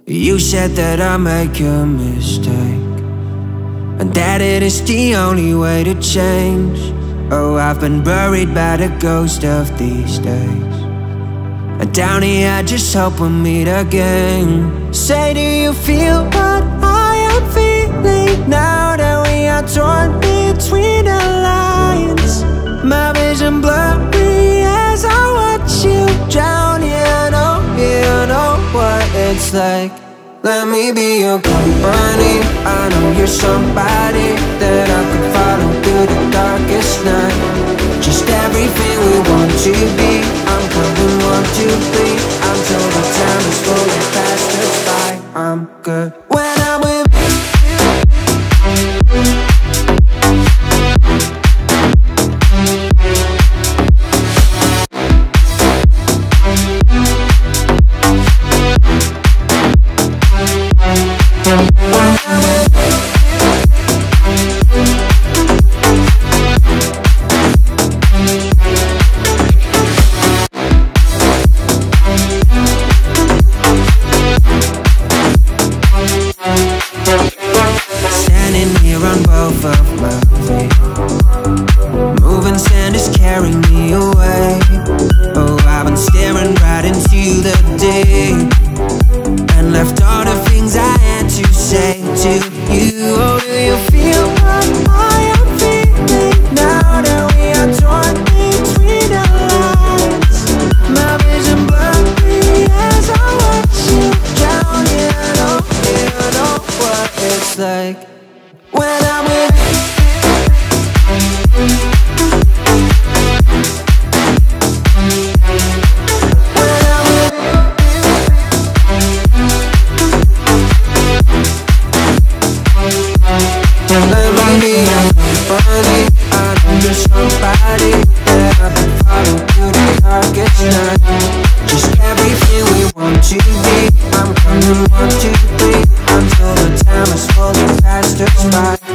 You said that I make a mistake, and that it is the only way to change. Oh, I've been buried by the ghost of these days, and down here I just hope we meet again. Say, do you feel what I am feeling now that we are torn between the lines? My vision blurry as I watch you drown. You know what it's like. Let me be your company. I know you're somebody that I could follow through the darkest night. Just everything we want to be. I'm coming 1, 2, 3 until the time is fully passed us by. I'm good when I'm with just everything we want to be. I'm coming 1, 2, 3 until the time is fully past us by.